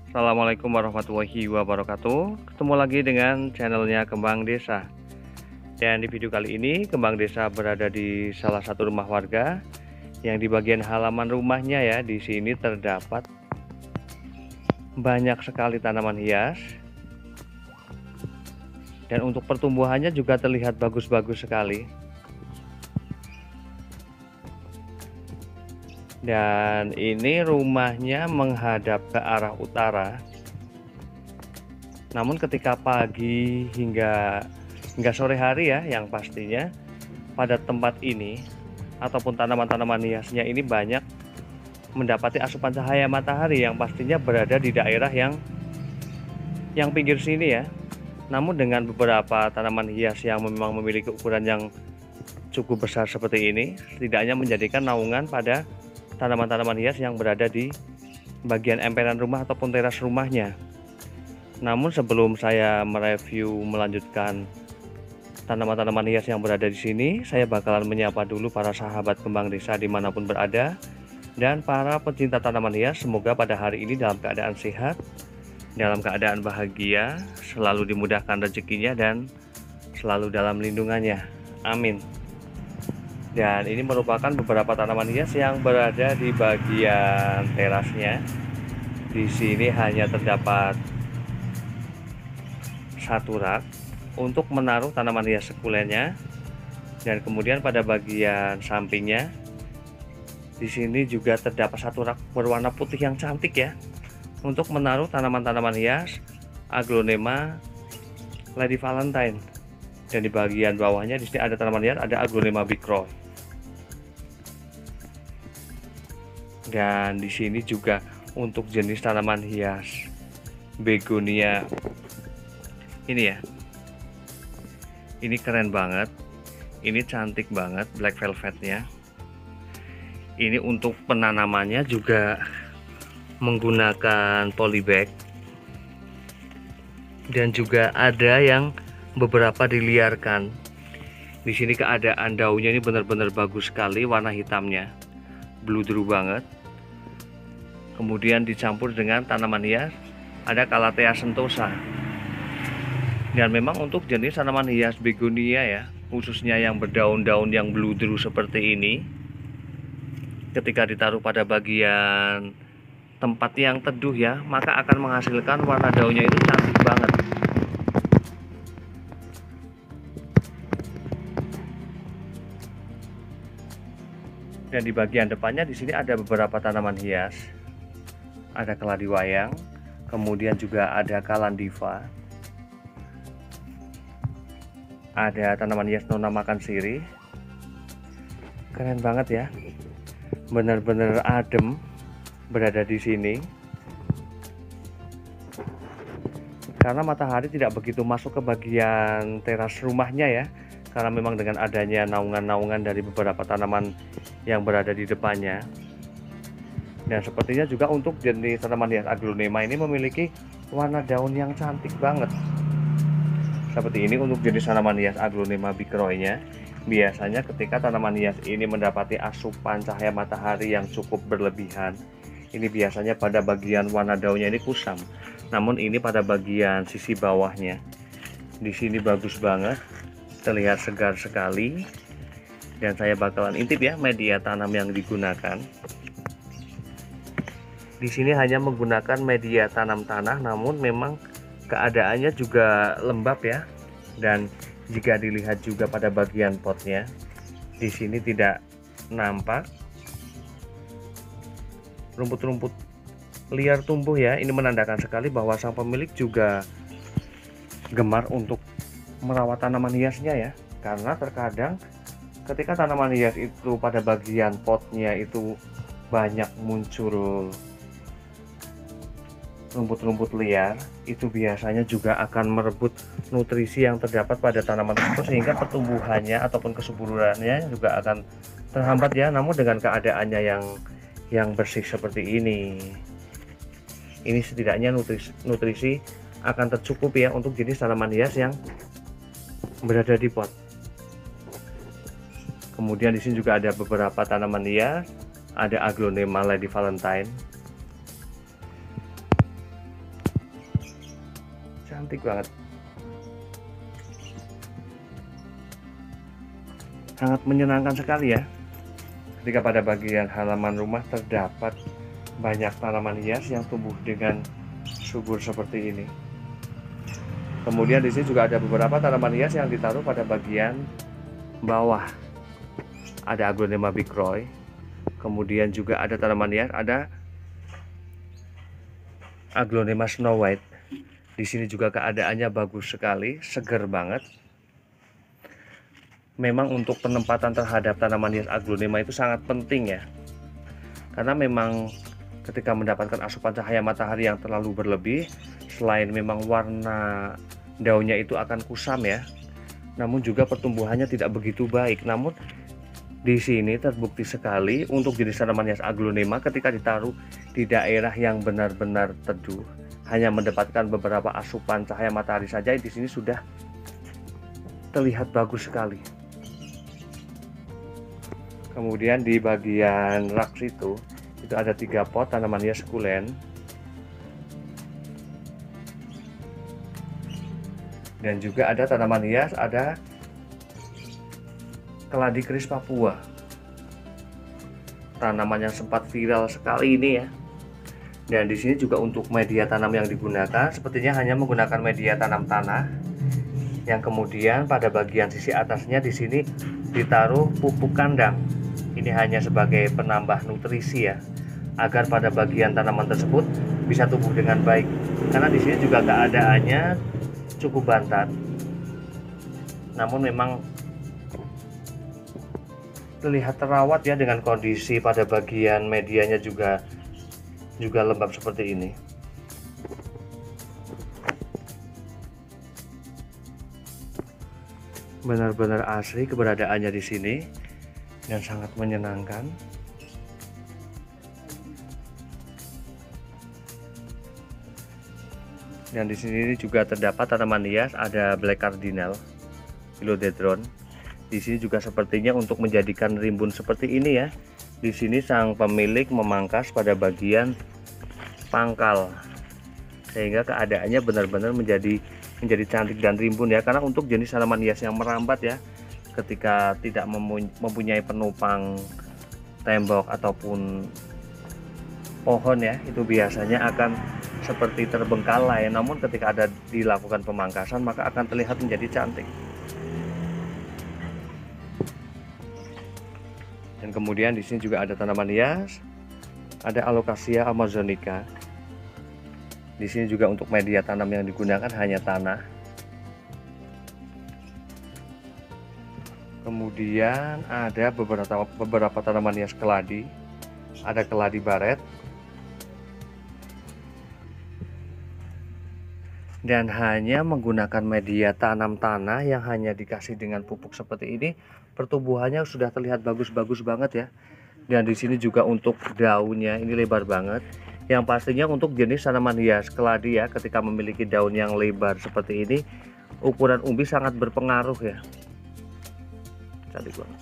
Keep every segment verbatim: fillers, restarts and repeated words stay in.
Assalamualaikum warahmatullahi wabarakatuh. Ketemu lagi dengan channelnya Kembang Desa. Dan di video kali ini Kembang Desa berada di salah satu rumah warga yang di bagian halaman rumahnya ya, di sini terdapat banyak sekali tanaman hias. Dan untuk pertumbuhannya juga terlihat bagus-bagus sekali. Dan ini rumahnya menghadap ke arah utara. Namun ketika pagi hingga hingga sore hari ya, yang pastinya pada tempat ini ataupun tanaman-tanaman hiasnya ini banyak mendapati asupan cahaya matahari yang pastinya berada di daerah yang yang pinggir sini ya. Namun dengan beberapa tanaman hias yang memang memiliki ukuran yang cukup besar seperti ini, setidaknya menjadikan naungan pada tanaman-tanaman hias yang berada di bagian emperan rumah ataupun teras rumahnya. Namun sebelum saya mereview melanjutkan tanaman-tanaman hias yang berada di sini, saya bakalan menyapa dulu para sahabat Kembang Desa dimanapun berada, dan para pecinta tanaman hias. Semoga pada hari ini dalam keadaan sehat, dalam keadaan bahagia, selalu dimudahkan rezekinya dan selalu dalam lindungannya. Amin. Dan ini merupakan beberapa tanaman hias yang berada di bagian terasnya. Di sini hanya terdapat satu rak untuk menaruh tanaman hias sekulennya, dan kemudian pada bagian sampingnya di sini juga terdapat satu rak berwarna putih yang cantik ya, untuk menaruh tanaman-tanaman hias Aglonema Lady Valentine. Dan di bagian bawahnya di sini ada tanaman hias, ada Aglonema Big Roy. Dan di sini juga untuk jenis tanaman hias begonia ini ya. Ini keren banget. Ini cantik banget black velvetnya. Ini untuk penanamannya juga menggunakan polybag. Dan juga ada yang beberapa diliarkan. Di sini keadaan daunnya ini benar-benar bagus sekali, warna hitamnya bludru banget. Kemudian dicampur dengan tanaman hias, ada Calathea sentosa. Dan memang untuk jenis tanaman hias begonia ya, khususnya yang berdaun-daun yang bludru seperti ini, ketika ditaruh pada bagian tempat yang teduh ya, maka akan menghasilkan warna daunnya itu cantik banget. Dan di bagian depannya di sini ada beberapa tanaman hias. Ada keladi wayang, kemudian juga ada kalandiva. Ada tanaman hias nona makan sirih. Keren banget ya. Benar-benar adem berada di sini. Karena matahari tidak begitu masuk ke bagian teras rumahnya ya. Karena memang dengan adanya naungan-naungan dari beberapa tanaman yang berada di depannya. Dan sepertinya juga untuk jenis tanaman hias Aglonema ini memiliki warna daun yang cantik banget. Seperti ini untuk jenis tanaman hias Aglonema Big Roy-nya. Biasanya ketika tanaman hias ini mendapati asupan cahaya matahari yang cukup berlebihan, ini biasanya pada bagian warna daunnya ini kusam. Namun ini pada bagian sisi bawahnya. Di sini bagus banget, terlihat segar sekali. Dan saya bakalan intip ya media tanam yang digunakan. Di sini hanya menggunakan media tanam tanah, namun memang keadaannya juga lembab ya. Dan jika dilihat juga pada bagian potnya, di sini tidak nampak rumput-rumput liar tumbuh ya. Ini menandakan sekali bahwa sang pemilik juga gemar untuk merawat tanaman hiasnya ya. Karena terkadang ketika tanaman hias itu pada bagian potnya itu banyak muncul rumput-rumput liar, itu biasanya juga akan merebut nutrisi yang terdapat pada tanaman tersebut, sehingga pertumbuhannya ataupun kesuburannya juga akan terhambat ya. Namun dengan keadaannya yang yang bersih seperti ini, ini setidaknya nutrisi, nutrisi akan tercukupi ya untuk jenis tanaman hias yang berada di pot. Kemudian di sini juga ada beberapa tanaman hias, ada Aglonema Lady Valentine. cantik banget. Sangat menyenangkan sekali ya, ketika pada bagian halaman rumah terdapat banyak tanaman hias yang tumbuh dengan subur seperti ini. Kemudian di sini juga ada beberapa tanaman hias yang ditaruh pada bagian bawah. Ada Aglonema bigroy, kemudian juga ada tanaman hias, ada Aglonema Snow White. Di sini juga keadaannya bagus sekali, seger banget. Memang untuk penempatan terhadap tanaman hias aglonema itu sangat penting ya, karena memang ketika mendapatkan asupan cahaya matahari yang terlalu berlebih, selain memang warna daunnya itu akan kusam ya, namun juga pertumbuhannya tidak begitu baik. Namun di sini terbukti sekali untuk jenis tanaman hias aglonema ketika ditaruh di daerah yang benar-benar teduh, hanya mendapatkan beberapa asupan cahaya matahari saja, di sini sudah terlihat bagus sekali. Kemudian di bagian rak situ itu ada tiga pot tanaman hias sukulen, dan juga ada tanaman hias, ada keladi keris Papua, tanaman yang sempat viral sekali ini ya. Dan di sini juga untuk media tanam yang digunakan sepertinya hanya menggunakan media tanam tanah, yang kemudian pada bagian sisi atasnya di sini ditaruh pupuk kandang. Ini hanya sebagai penambah nutrisi ya, agar pada bagian tanaman tersebut bisa tumbuh dengan baik. Karena di sini juga keadaannya cukup bantat, namun memang terlihat terawat ya, dengan kondisi pada bagian medianya juga juga lembab seperti ini. Benar-benar asri keberadaannya di sini dan sangat menyenangkan. Dan di sini juga terdapat tanaman hias, ada black cardinal, philodendron. Di sini juga sepertinya untuk menjadikan rimbun seperti ini ya. Di sini sang pemilik memangkas pada bagian pangkal, sehingga keadaannya benar-benar menjadi menjadi cantik dan rimbun ya. Karena untuk jenis tanaman hias yang merambat ya, ketika tidak mempunyai penopang tembok ataupun pohon ya, itu biasanya akan seperti terbengkalai. Namun ketika ada dilakukan pemangkasan, maka akan terlihat menjadi cantik. Dan kemudian di sini juga ada tanaman hias, ada Alocasia amazonica. Di sini juga untuk media tanam yang digunakan hanya tanah. Kemudian ada beberapa beberapa tanaman hias keladi, ada keladi baret, dan hanya menggunakan media tanam tanah yang hanya dikasih dengan pupuk seperti ini, pertumbuhannya sudah terlihat bagus-bagus banget ya. Dan di sini juga untuk daunnya ini lebar banget, yang pastinya untuk jenis tanaman hias keladi ya, ketika memiliki daun yang lebar seperti ini, ukuran umbi sangat berpengaruh ya. Cantik banget.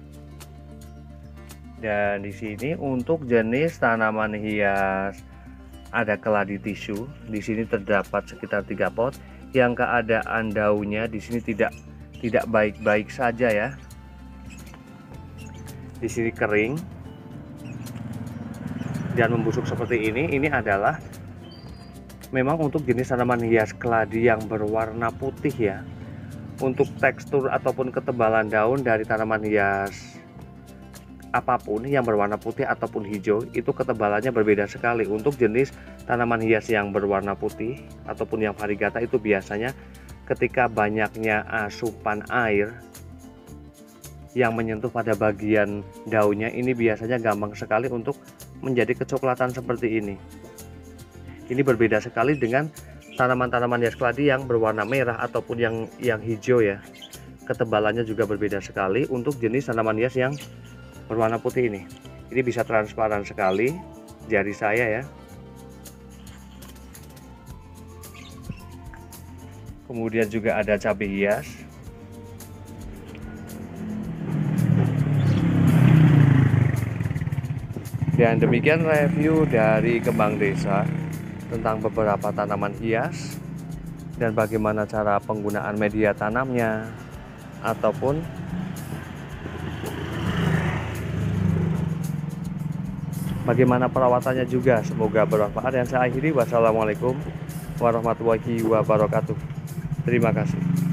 Dan di sini untuk jenis tanaman hias ada keladi tisu. Di sini terdapat sekitar tiga pot, yang keadaan daunnya di sini tidak tidak baik-baik saja ya. Di sini kering dan membusuk seperti ini. Ini adalah memang untuk jenis tanaman hias keladi yang berwarna putih ya. Untuk tekstur ataupun ketebalan daun dari tanaman hias apapun yang berwarna putih ataupun hijau, itu ketebalannya berbeda sekali. Untuk jenis tanaman hias yang berwarna putih ataupun yang variegata, itu biasanya ketika banyaknya asupan air yang menyentuh pada bagian daunnya, ini biasanya gampang sekali untuk menjadi kecoklatan seperti ini. Ini berbeda sekali dengan tanaman-tanaman hias keladi yang berwarna merah ataupun yang yang hijau ya. Ketebalannya juga berbeda sekali. Untuk jenis tanaman hias yang berwarna putih ini, ini bisa transparan sekali jari saya ya. Kemudian juga ada cabai hias. Dan demikian review dari Kembang Desa tentang beberapa tanaman hias dan bagaimana cara penggunaan media tanamnya, ataupun bagaimana perawatannya juga. Semoga bermanfaat. Dan saya akhiri, wassalamualaikum warahmatullahi wabarakatuh. Terima kasih.